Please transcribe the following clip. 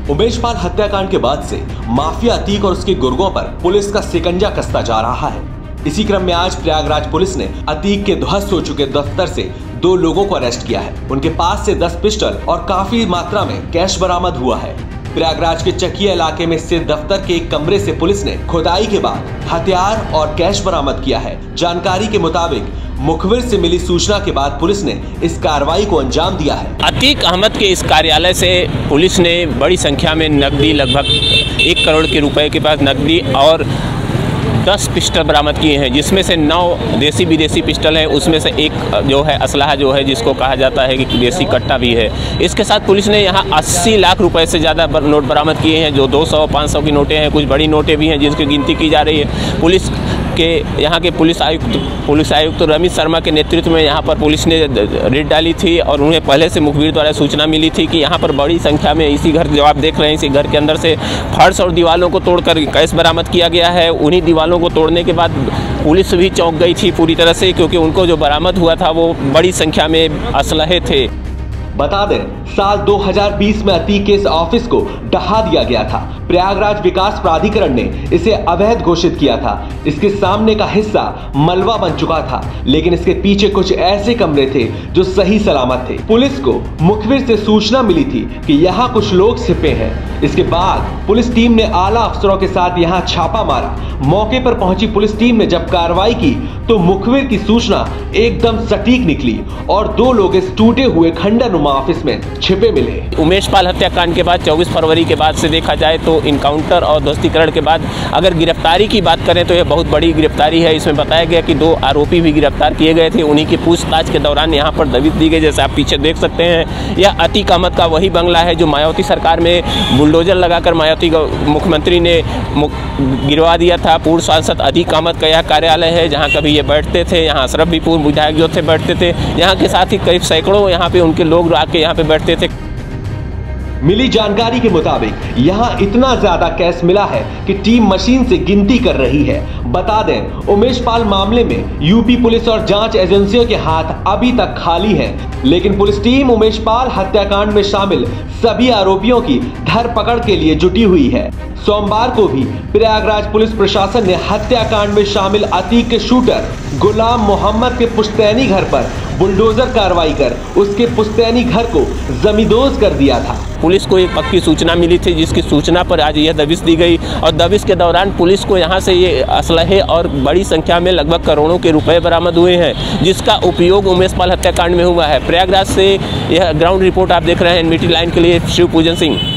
उमेश पाल हत्याकांड के बाद से माफिया अतीक और उसके गुर्गों पर पुलिस का शिकंजा कसता जा रहा है। इसी क्रम में आज प्रयागराज पुलिस ने अतीक के ध्वस्त हो चुके दफ्तर से 2 लोगों को अरेस्ट किया है। उनके पास से 10 पिस्टल और काफी मात्रा में कैश बरामद हुआ है। प्रयागराज के चकिया इलाके में स्थित दफ्तर के एक कमरे से पुलिस ने खुदाई के बाद हथियार और कैश बरामद किया है। जानकारी के मुताबिक मुखबिर से मिली सूचना के बाद पुलिस ने इस कार्रवाई को अंजाम दिया है। अतीक अहमद के इस कार्यालय से पुलिस ने बड़ी संख्या में नकदी, लगभग 1 करोड़ के रुपए के पास नकदी और 10 पिस्टल बरामद किए हैं, जिसमें से 9 देसी विदेशी पिस्टल हैं। उसमें से एक जो है असलाहा जो है जिसको कहा जाता है कि देसी कट्टा भी है। इसके साथ पुलिस ने यहाँ 80 लाख रुपए से ज़्यादा नोट बरामद किए हैं, जो 200, 500 की नोटें हैं, कुछ बड़ी नोटें भी हैं जिनकी गिनती की जा रही है। पुलिस के यहाँ के पुलिस आयुक्त रमेश शर्मा के नेतृत्व में यहाँ पर पुलिस ने रेड डाली थी और उन्हें पहले से मुखबिर द्वारा सूचना मिली थी कि यहाँ पर बड़ी संख्या में इसी घर, जो आप देख रहे हैं, इसी घर के अंदर से फर्श और दीवारों को तोड़कर कैश बरामद किया गया है। उन्हीं दीवारों को तोड़ने के बाद पुलिस भी चौंक गई थी पूरी तरह से, क्योंकि उनको जो बरामद हुआ था वो बड़ी संख्या में असलहे थे। बता दें, साल 2020 में अतीक के इस ऑफिस को ढहा दिया गया था। प्रयागराज विकास प्राधिकरण ने इसे अवैध घोषित किया था। इसके सामने का हिस्सा मलबा बन चुका था, लेकिन इसके पीछे कुछ ऐसे कमरे थे जो सही सलामत थे। पुलिस को मुखबिर से सूचना मिली थी कि यहाँ कुछ लोग छिपे हैं। इसके बाद पुलिस टीम ने आला अफसरों के साथ यहाँ छापा मारा। मौके पर पहुंची पुलिस टीम ने जब कार्रवाई की तो मुखबिर की सूचना एकदम सटीक निकली और 2 लोग इस टूटे हुए खंडर ऑफिस में छिपे मिले। उमेश पाल हत्याकांड के बाद 24 फरवरी के बाद से देखा जाए तो इनकाउंटर और ध्वस्तीकरण के बाद अगर गिरफ्तारी की बात करें तो यह बहुत बड़ी गिरफ्तारी है। इसमें बताया गया कि 2 आरोपी भी गिरफ्तार किए गए थे। उन्हीं की पूछताछ के दौरान यहाँ पर दबिश दी गई। जैसे आप पीछे देख सकते हैं, यह अतीक अहमद का वही बंगला है जो मायावती सरकार में बुलडोजर लगाकर मायावती मुख्यमंत्री ने गिरवा दिया था। पूर्व सांसद अतीक अहमद का यह कार्यालय है जहाँ कभी ये बैठते थे। यहाँ अशरफ भी पूर्व विधायक जो थे बैठते थे। यहाँ के साथ ही करीब सैकड़ों यहाँ पे उनके लोग आके यहाँ पे बैठते थे। मिली जानकारी के मुताबिक यहाँ इतना ज्यादा कैश मिला है कि टीम मशीन से गिनती कर रही है। बता दें, उमेश पाल मामले में यूपी पुलिस और जांच एजेंसियों के हाथ अभी तक खाली हैं, लेकिन पुलिस टीम उमेश पाल हत्याकांड में शामिल सभी आरोपियों की धरपकड़ के लिए जुटी हुई है। सोमवार को भी प्रयागराज पुलिस प्रशासन ने हत्याकांड में शामिल अतीक के शूटर गुलाम मोहम्मद के पुश्तैनी घर पर बुलडोजर कार्रवाई कर उसके पुश्तैनी घर को जमींदोज कर दिया था। पुलिस को एक पक्की सूचना मिली थी, जिसकी सूचना पर आज यह दबिश दी गई और दबिश के दौरान पुलिस को यहाँ से ये असलहे और बड़ी संख्या में लगभग करोड़ों के रुपए बरामद हुए हैं, जिसका उपयोग उमेश पाल हत्याकांड में हुआ है। प्रयागराज से यह ग्राउंड रिपोर्ट आप देख रहे हैं। एनवीटी लाइन के लिए शिव पूजन सिंह।